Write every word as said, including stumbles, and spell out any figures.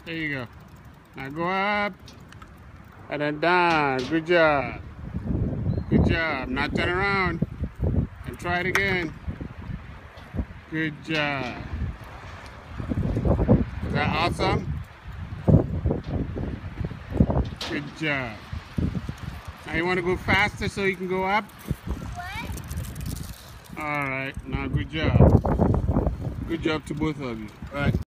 There you go. Now go up and then down. Good job. Good job. Now turn around and try it again. Good job. Is that awesome? Good job. Now you want to go faster so you can go up? What? Alright. Now good job. Good job to both of you. All right.